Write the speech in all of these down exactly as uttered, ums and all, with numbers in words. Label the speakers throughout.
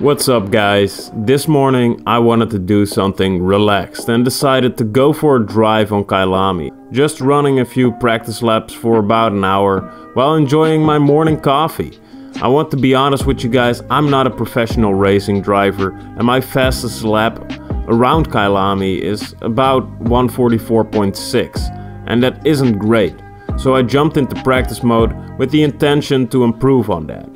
Speaker 1: What's up guys? This morning I wanted to do something relaxed and decided to go for a drive on Kailami. Just running a few practice laps for about an hour while enjoying my morning coffee. I want to be honest with you guys, I'm not a professional racing driver and my fastest lap around Kailami is about one forty-four point six, and that isn't great. So I jumped into practice mode with the intention to improve on that.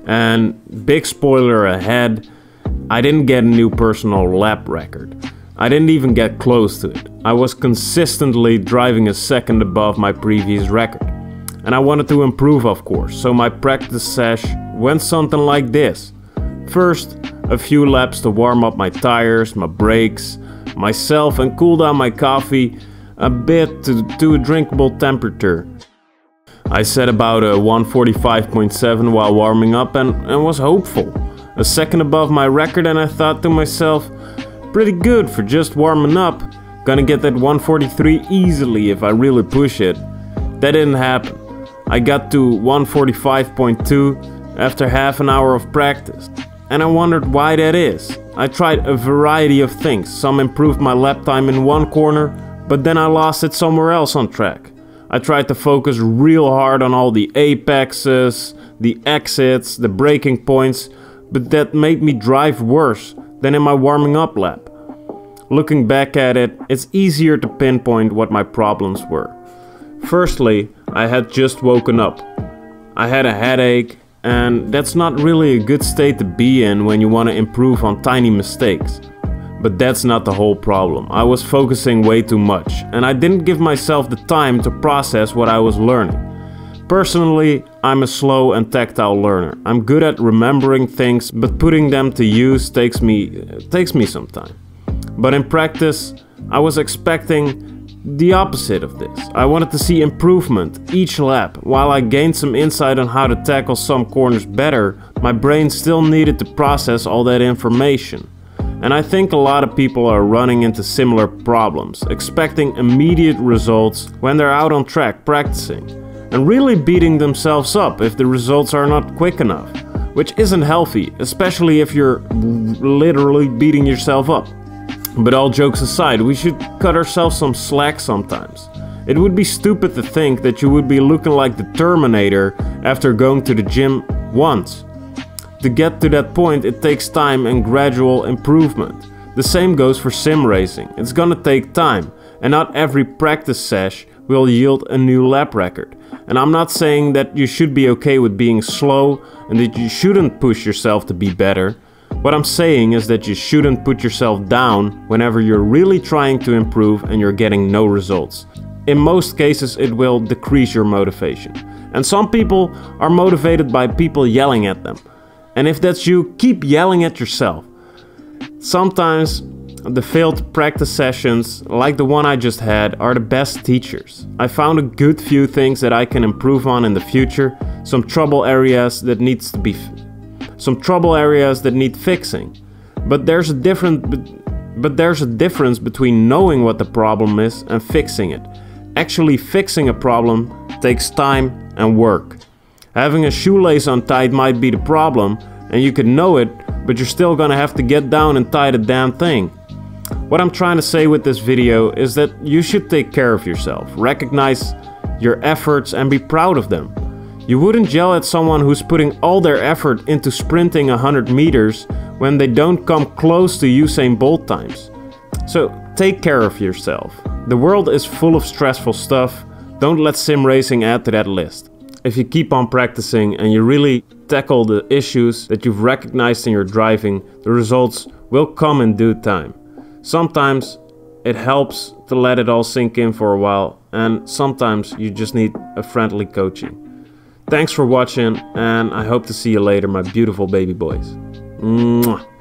Speaker 1: And big spoiler ahead, I didn't get a new personal lap record. I didn't even get close to it. I was consistently driving a second above my previous record. And I wanted to improve, of course, so my practice sesh went something like this. First, a few laps to warm up my tires, my brakes, myself, and cool down my coffee a bit to, to a drinkable temperature. I set about a one forty-five point seven while warming up and, and was hopeful. A second above my record, and I thought to myself, pretty good for just warming up. Gonna get that one forty-three easily if I really push it. That didn't happen. I got to one forty-five point two after half an hour of practice. And I wondered why that is. I tried a variety of things. Some improved my lap time in one corner, but then I lost it somewhere else on track. I tried to focus real hard on all the apexes, the exits, the braking points, but that made me drive worse than in my warming up lap. Looking back at it, it's easier to pinpoint what my problems were. Firstly, I had just woken up. I had a headache, and that's not really a good state to be in when you want to improve on tiny mistakes. But that's not the whole problem. I was focusing way too much, and I didn't give myself the time to process what I was learning. Personally, I'm a slow and tactile learner. I'm good at remembering things, but putting them to use takes me, takes me some time. But in practice, I was expecting the opposite of this. I wanted to see improvement each lap. While I gained some insight on how to tackle some corners better, my brain still needed to process all that information. And I think a lot of people are running into similar problems, expecting immediate results when they're out on track practicing, and really beating themselves up if the results are not quick enough, which isn't healthy, especially if you're literally beating yourself up. But all jokes aside, we should cut ourselves some slack sometimes. It would be stupid to think that you would be looking like the Terminator after going to the gym once. To get to that point, it takes time and gradual improvement. The same goes for sim racing. It's gonna take time, and not every practice sesh will yield a new lap record. And I'm not saying that you should be okay with being slow and that you shouldn't push yourself to be better. What I'm saying is that you shouldn't put yourself down whenever you're really trying to improve and you're getting no results. In most cases, it will decrease your motivation. And some people are motivated by people yelling at them. And if that's you, keep yelling at yourself. Sometimes the failed practice sessions, like the one I just had, are the best teachers. I found a good few things that I can improve on in the future, some trouble areas that needs to be some trouble areas that need fixing. But there's a different but there's a difference between knowing what the problem is and fixing it. Actually fixing a problem takes time and work. Having a shoelace untied might be the problem, and you could know it, but you're still gonna have to get down and tie the damn thing. What I'm trying to say with this video is that you should take care of yourself, recognize your efforts and be proud of them. You wouldn't yell at someone who's putting all their effort into sprinting one hundred meters when they don't come close to Usain Bolt times. So take care of yourself. The world is full of stressful stuff. Don't let sim racing add to that list. If you keep on practicing and you really tackle the issues that you've recognized in your driving, the results will come in due time. Sometimes it helps to let it all sink in for a while, and sometimes you just need a friendly coaching. Thanks for watching, and I hope to see you later, my beautiful baby boys. Mwah.